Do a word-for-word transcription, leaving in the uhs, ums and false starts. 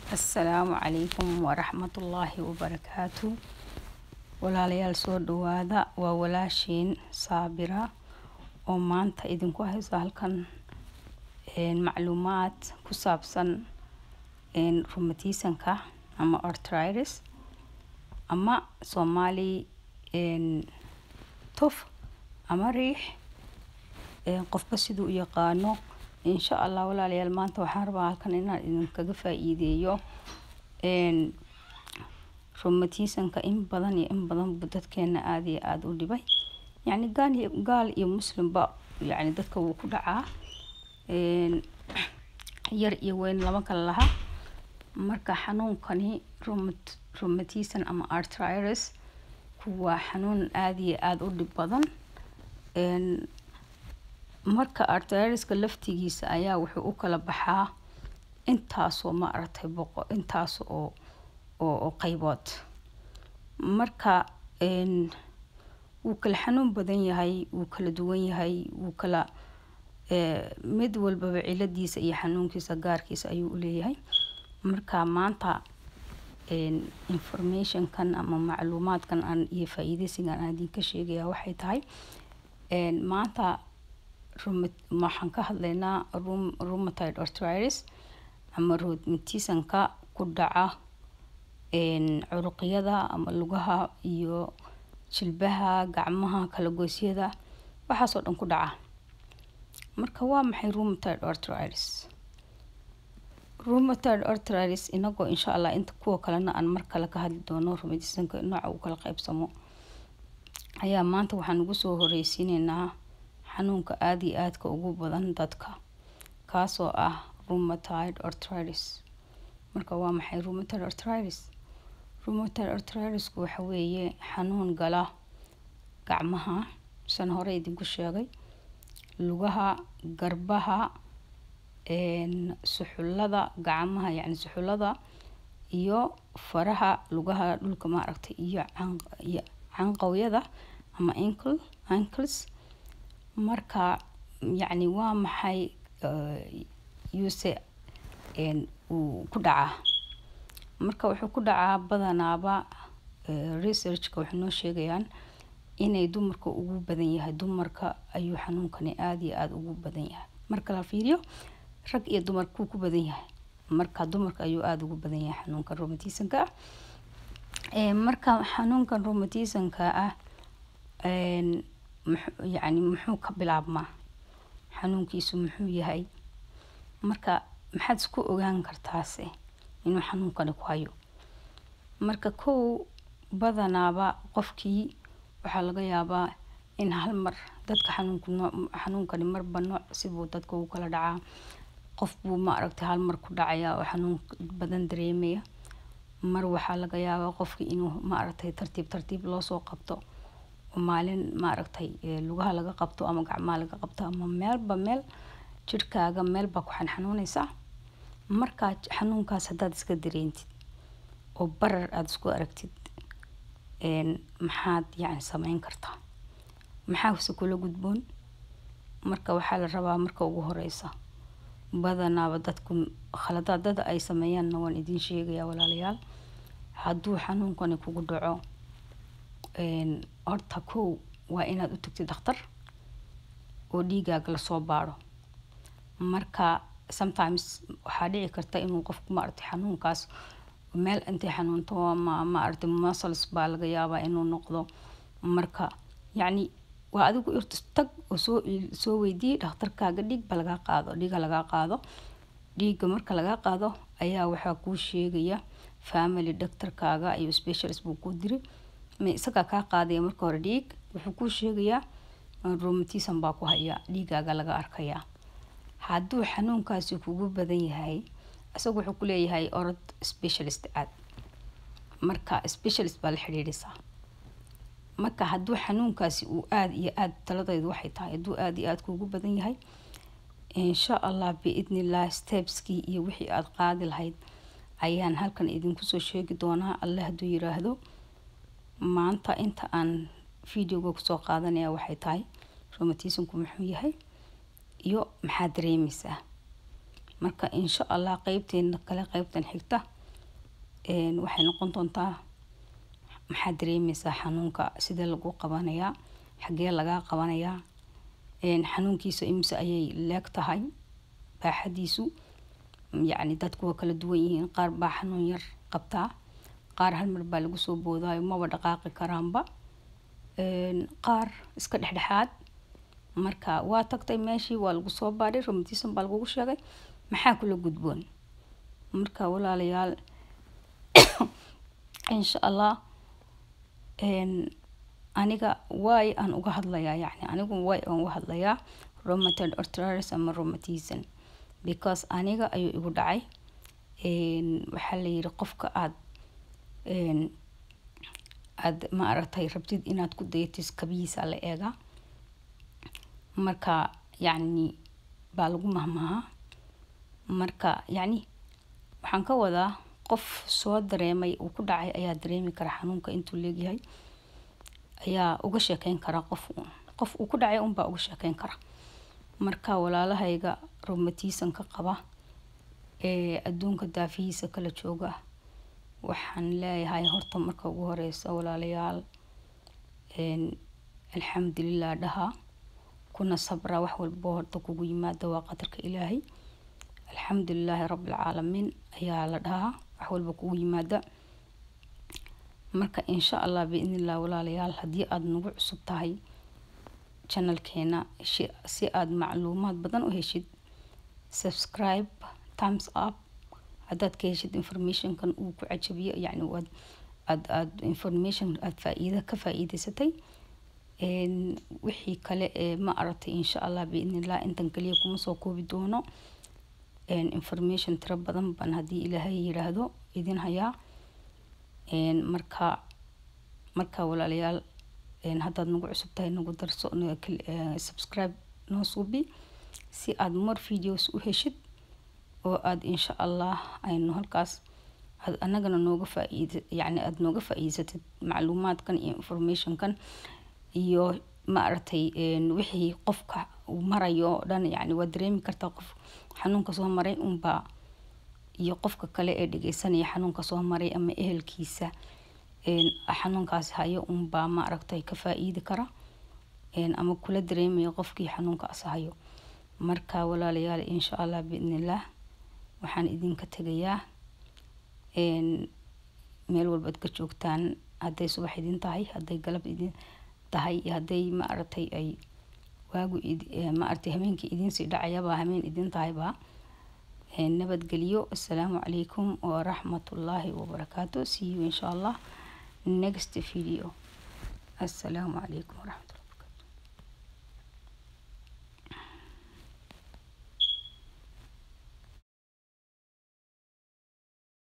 السلام عليكم ورحمة الله وبركاته. walaalyaal soo dhawaada waa walaashiin Saabira oo maanta idinku hayso halkan een macluumaad ku saabsan een rheumatism-ka ama arthritis ama Somali een tuf ama riix een qofba siduu u yaqaano. insha Allah walaalyaal maanta waxaan rabaa halkan inaan idinkaga faa'iideeyo een rheumatism-ka in badan iyo in badan dadkeena aad iyo aad u dhibay, yani gaal iyo gaal iyo muslimba yani dadka wuu ku dhacaa een yar iyo weyn lama kala laha. marka xanuunkani rheumatism ama arthritis waa xanuun aad iyo aad u dhib badan. een marka arthritis-ka laftigiisa ayaa wuxuu u kala baxaa intaas oo ma aragtay boqo intaas oo oo qaybood. marka een wuu kala xanuun badan yahay, wuu kala duwan yahay, wuu kala ee mid walba ciladiisa iyo xanuunkiisa gaarkiisa ayuu u leeyahay. marka maanta een information-kan ama macluumaadkan aan iyo faa'iideysigan aan idinka sheegaya waxay tahay een maanta waxaan ka hadlaynaa rheumatoid arthritis ama rheumatism-ka ku dhaca een curuqyada ama lugaha iyo jilbaha, gacmaha, kala goosyada, waxaas oo dhan ku dhaca. marka waa maxay rheumatoid arthritis? rheumatoid arthritis inagoo insha Allah inta kuwa kalena aan mar kale ka hadli doono rheumatism-ka nooca uu kala qaybsamo ayaa maanta waxaan ugu soo horeysiinaynaa xanuunka aad iyo aadka ugu badan dadka kaasoo ah rheumatoid arthritis. marka waa maxay rheumatoid arthritis? rheumatoid arthritis waxa weeye xanuun gala gacmaha san hore idinku sheegay, lugaha, garbaha, een suxullada gacmaha yani suxullada iyo faraha lugaha dhulka ma aragtay iyo canqawyada ama ankle ankles. marka yani waa maxay yuse een uu ku dhacaa? marka wuxuu ku dhacaa badanaaba research-ka waxay noo sheegayaan inay dumarka ugu badan yahay. dumarka ayuu xanuunkani aad iyo aad ugu badan yahay. marka la fiiriyo rag iyo dumarku ku badan yahay, marka dumarka ayuu aad ugu badan yahay xanuunka rheumatism-ka. ee marka xanuunka rheumatism-ka ah een يعني muxuu ka bilaabmaa, xanuunkiisu muxuu yahay, marka maxaad isku ogaan kartaase inuu xanuunkani ku hayo? marka kow badanaaba qofkii waxaa laga yaabaa in hal mar dadka xanuunka xanuunkani marba nooc sibuu dadka u kala dhacaa. qof buu ma aragtay hal mar ku dhacaya oo xanuun badan dareemaya, mar waxaa laga yaabaa qofkii inuu ma aragtay tartiib tartiib loo soo qabto maalin ma aragtay lugaha laga qabto ama gacmaha laga qabto ama meelba meel jirkaaga meelba ku xanuunaysa. marka xanuunkaas hadaad iska dareentid oo barar aad isku aragtid een maxaad yani sameyn kartaa, maxaa si kula gudboon? marka waxaa la rabaa marka ugu horeysa badanaaba dadku khaladaadada ay sameeyaan waan idin sheegaya walaalayaal. hadduu xanuunkani kugu dhaco een horta kow waa inaad u tagtid dhakhtar oo dhiigaaga la soo baaro. marka sometimes waxaa dhici karta inuu qofku ma aragtay xanuunkaas meel intay xanuunto ama ma aragtay muscles baa laga yaabaa inuu noqdo. marka yani waa adigu irtus tag oo soo soo weydii dhakhtarkaaga dhiig ba laga qaado dhiiga laga qaado dhiiga marka laga qaado ayaa waxa ku sheegaya family doctor-kaaga iyo specialist buu ku diri ma isaga ka qaaday marka hore dhiig wuxuu ku sheegayaa rheumatism baa ku haya, dhiigaaga laga arkaya. hadduu xanuunkaasi kugu badan yahay isagu wuxuu ku leeyahay orod specialist aad, marka specialist baa la xiriirisa. marka hadduu xanuunkaasi uu aad iyo aad taladaydu waxay tahay hadduu aad iyo aad kugu badan yahay insha Allah biidnillah stepskii iyo wixii aad qaadi lahayd ayaan halkan idinku soo sheegi doonaa Allah hadduu yiraahdo. maanta inta aan videoga ku soo qaadanaya waxay tahay rheumatism-ku muxuu yahay iyo maxaad dareemaysaa. marka insha Allah qaybteena kale qaybtan xigta een waxay noqon doontaa maxaa dareemaysaa xanuunka sida lagu qabanayaa xagee laga qabanayaa een xanuunkiisa imse ayay leeg tahay baaxadiisu yacni dadku waa kala duwan yihiin qaar baa xanuun yar qabtaa qaar hal mar baa lagu soo boodaayo maba dhaqaaqi karaanba een qaar iska dhexdhexaad marka waa tagtay meeshii waa lagu soo baaray rheumatism baa lagu sheegay maxaa kula gudboon marka walaalayaal insha Allah een aniga way aan uga hadlayaa yacni anigu way aan uga hadlayaa rheumatoid arthritis ama rheumatism because aniga ayuu igu dhacay een waxaa la yiri qofka aad een aad ma aragtay rabtid inaad ku dayatid kabiisa la eega marka yacni baa lagu mahmaha marka yacni waxaan ka wadaa qof soo dareemay uu ku dhacay ayaa dareemi kara xanuunka intuu leeyahay ayaa uga sheekeyn kara qof qof uu ku dhacay un baa uga sheekeyn kara marka walaalahayga rheumatism ka qaba ee adduunka daafihiisa kala jooga waxaan leeyahay horta marka ugu horeysa walaalayaal een alxamdulillah dhaha kuna sabra wax walba horta kugu yimaado waa qadarka ilaahay alxamdulillah rabbil caalamiin ayaa la dhahaa wax walba kugu yimaada marka insha Allah biidnillah walaalayaal haddii aad nagu cusub tahay channelkeena si aad macluumaad badan u heshid subscribe thumbs up haddaad ka heshid informationkan uu ku cajabiyo yacni waad aad aad information aad faa'iida ka faa'iidaysatay een wixii kale ee ma aragtay insha Allah biidnillah intan kaliya kuma soo koobi doono een information tira badan ban haddii ilaahay yiraahdo idin hayaa een marka marka walaalayaal een haddaad nagu cusub tahay nagu darso subscribe noo suubi si aad more videos u heshid oo aad insha Allah aynu halkaas aad anagana nooga faa'iido yacni aad nooga faa'iidsatid macluumaadkan iyo informationkan iyo ma aragtay een wixii qofka uu marayo dhan yacni waa dareemi kartaa qof xanuunka soo maray unba iyo qofka kale ee dhageysanaya xanuunka soo maray ama ehelkiisa een xanuunkaas hayo unba ma aragtay ka faa'iidi kara een ama kula dareemayo qofkii xanuunkaas hayo marka walaalayaal insha Allah biidnillah waxaan idinka tagayaa een meel walba ka joogtaan hadday subax idin tahay hadday galab idin tahay hadday ma aragtay ay waagu ma aragtay habeenkii idin sii dhacayaba habeen idin tahayba een nabadgeliyo assalaamu calaykum wa rahmatullahi wa barakatuh see you insha Allah next video assalaamu calaykum wa rahmatullahi